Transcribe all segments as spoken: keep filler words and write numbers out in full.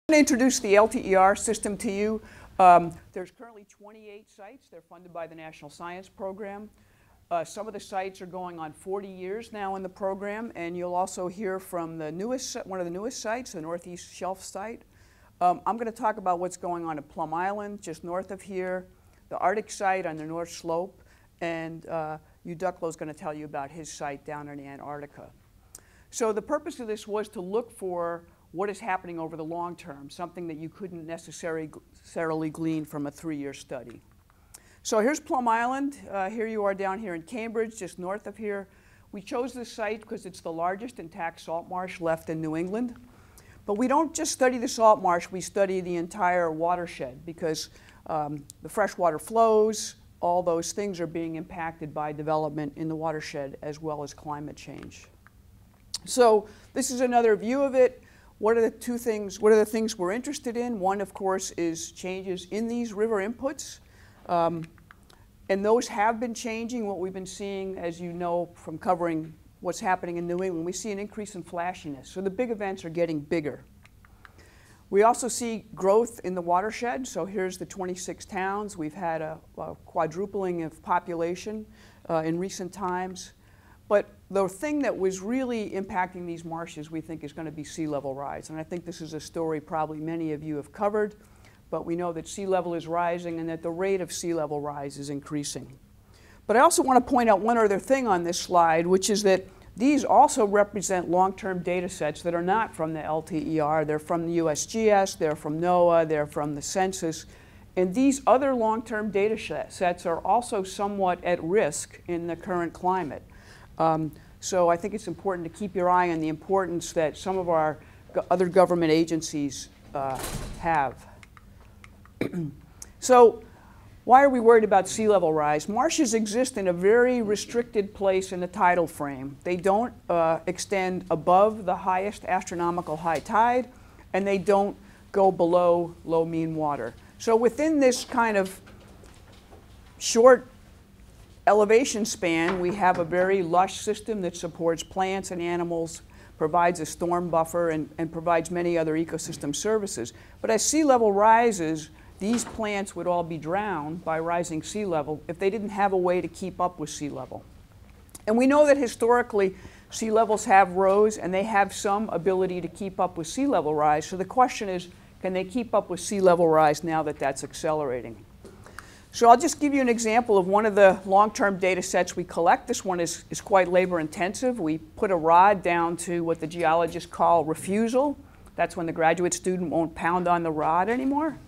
I'm going to introduce the L T E R system to you. Um, there's currently twenty-eight sites. They're funded by the National Science Program. Uh, some of the sites are going on forty years now in the program, and you'll also hear from the newest, one of the newest sites, the Northeast Shelf site. Um, I'm going to talk about what's going on at Plum Island, just north of here, the Arctic site on the North Slope, and uh, Hugh Ducklow is going to tell you about his site down in Antarctica. So the purpose of this was to look for what is happening over the long term, something that you couldn't necessarily, necessarily glean from a three-year study. So here's Plum Island. Uh, here you are down here in Cambridge, just north of here. We chose this site because it's the largest intact salt marsh left in New England. But we don't just study the salt marsh, we study the entire watershed because um, the freshwater flows, all those things are being impacted by development in the watershed as well as climate change. So this is another view of it. What are the two things, what are the things we're interested in? One, of course, is changes in these river inputs. Um, and those have been changing. What we've been seeing, as you know from covering what's happening in New England, we see an increase in flashiness. So the big events are getting bigger. We also see growth in the watershed. So here's the twenty-six towns. We've had a, a quadrupling of population uh, in recent times. But the thing that was really impacting these marshes, we think, is going to be sea level rise. And I think this is a story probably many of you have covered. But we know that sea level is rising and that the rate of sea level rise is increasing. But I also want to point out one other thing on this slide, which is that these also represent long-term data sets that are not from the L T E R. They're from the U S G S, they're from NOAA, they're from the census. And these other long-term data sets are also somewhat at risk in the current climate. Um, so I think it's important to keep your eye on the importance that some of our go other government agencies uh, have. So why are we worried about sea level rise? Marshes exist in a very restricted place in the tidal frame. They don't uh, extend above the highest astronomical high tide, and they don't go below low mean water. So within this kind of short elevation span, we have a very lush system that supports plants and animals, provides a storm buffer, and, and provides many other ecosystem services. But as sea level rises, these plants would all be drowned by rising sea level if they didn't have a way to keep up with sea level. And we know that historically sea levels have rose and they have some ability to keep up with sea level rise. So the question is, can they keep up with sea level rise now that that's accelerating? So I'll just give you an example of one of the long-term data sets we collect. This one is, is quite labor intensive. We put a rod down to what the geologists call refusal. That's when the graduate student won't pound on the rod anymore.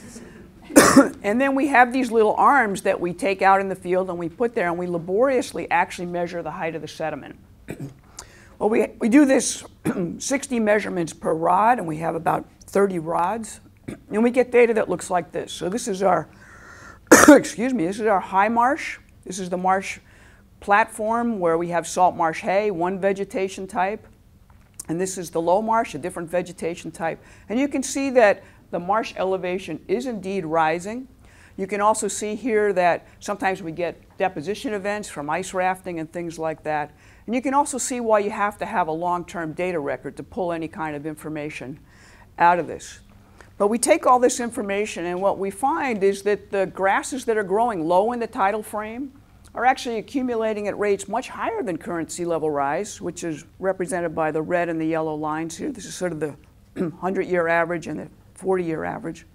And then we have these little arms that we take out in the field and we put there and we laboriously actually measure the height of the sediment. Well, we, we do this sixty measurements per rod, and we have about thirty rods. And we get data that looks like this. So this is our excuse me, this is our high marsh. This is the marsh platform where we have salt marsh hay, one vegetation type. And this is the low marsh, a different vegetation type. And you can see that the marsh elevation is indeed rising. You can also see here that sometimes we get deposition events from ice rafting and things like that. And you can also see why you have to have a long-term data record to pull any kind of information out of this. But we take all this information, and what we find is that the grasses that are growing low in the tidal frame are actually accumulating at rates much higher than current sea level rise, which is represented by the red and the yellow lines here. This is sort of the hundred-year average and the forty-year average.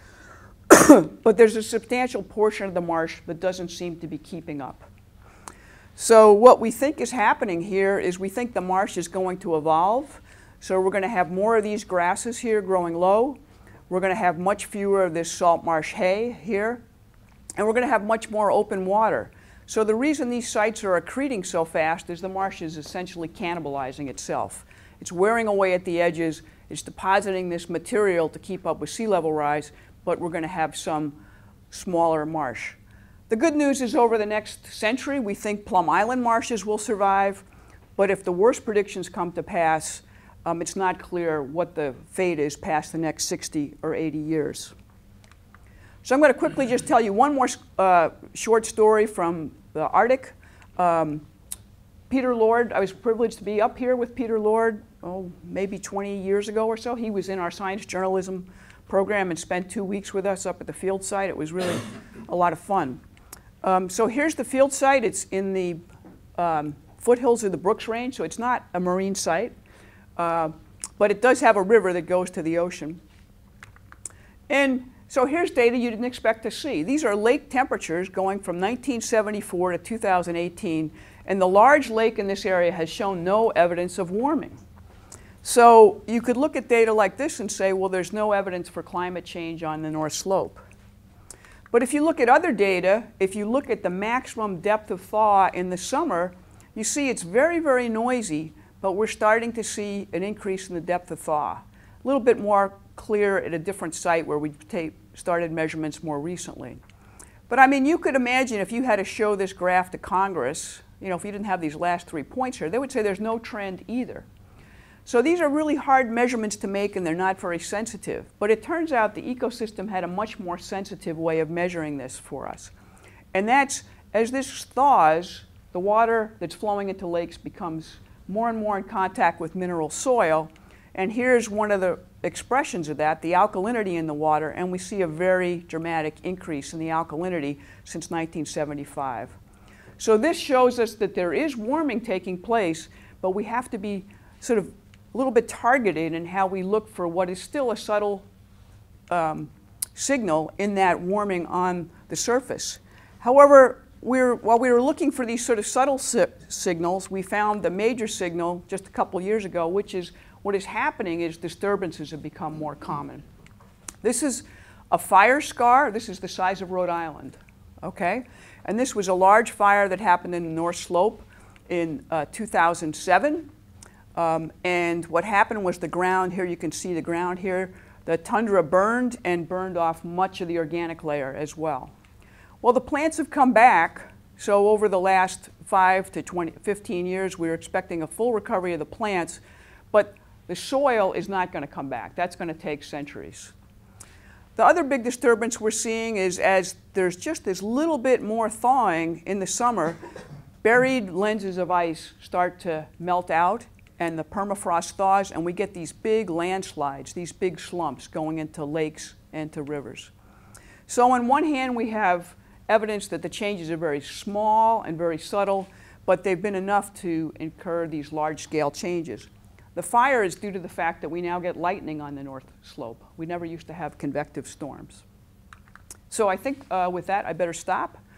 But there's a substantial portion of the marsh that doesn't seem to be keeping up. So what we think is happening here is we think the marsh is going to evolve. So we're going to have more of these grasses here growing low. We're going to have much fewer of this salt marsh hay here. And we're going to have much more open water. So the reason these sites are accreting so fast is the marsh is essentially cannibalizing itself. It's wearing away at the edges. It's depositing this material to keep up with sea level rise, but we're going to have some smaller marsh. The good news is over the next century, we think Plum Island marshes will survive, but if the worst predictions come to pass, um, it's not clear what the fate is past the next sixty or eighty years. So I'm going to quickly just tell you one more uh, short story from the Arctic. Um, Peter Lord, I was privileged to be up here with Peter Lord, oh, maybe twenty years ago or so. He was in our science journalism program and spent two weeks with us up at the field site. It was really a lot of fun. Um, so here's the field site. It's in the um, foothills of the Brooks Range, so it's not a marine site, uh, but it does have a river that goes to the ocean. And so here's data you didn't expect to see. These are lake temperatures going from nineteen seventy-four to two thousand eighteen, and the large lake in this area has shown no evidence of warming. So you could look at data like this and say, well, there's no evidence for climate change on the North Slope. But if you look at other data, if you look at the maximum depth of thaw in the summer, you see it's very, very noisy, but we're starting to see an increase in the depth of thaw. A little bit more clear at a different site where we started measurements more recently. But I mean, you could imagine if you had to show this graph to Congress, you know, if you didn't have these last three points here, they would say there's no trend either. So these are really hard measurements to make, and they're not very sensitive. But it turns out the ecosystem had a much more sensitive way of measuring this for us. And that's, as this thaws, the water that's flowing into lakes becomes more and more in contact with mineral soil. And here's one of the expressions of that, the alkalinity in the water, and we see a very dramatic increase in the alkalinity since nineteen seventy-five. So this shows us that there is warming taking place, but we have to be sort of a little bit targeted in how we look for what is still a subtle um, signal in that warming on the surface. However, we're, while we were looking for these sort of subtle si signals, we found the major signal just a couple years ago, which is what is happening is disturbances have become more common. This is a fire scar. This is the size of Rhode Island, okay? And this was a large fire that happened in the North Slope in uh, two thousand seven. Um, and what happened was the ground, here you can see the ground here, the tundra burned and burned off much of the organic layer as well. Well, the plants have come back, so over the last five to twenty, fifteen years, we're expecting a full recovery of the plants, but the soil is not going to come back. That's going to take centuries. The other big disturbance we're seeing is as there's just this little bit more thawing in the summer, buried lenses of ice start to melt out, and the permafrost thaws, and we get these big landslides, these big slumps going into lakes and to rivers. So on one hand, we have evidence that the changes are very small and very subtle, but they've been enough to incur these large-scale changes. The fire is due to the fact that we now get lightning on the North Slope. We never used to have convective storms. So I think uh, with that, I better stop.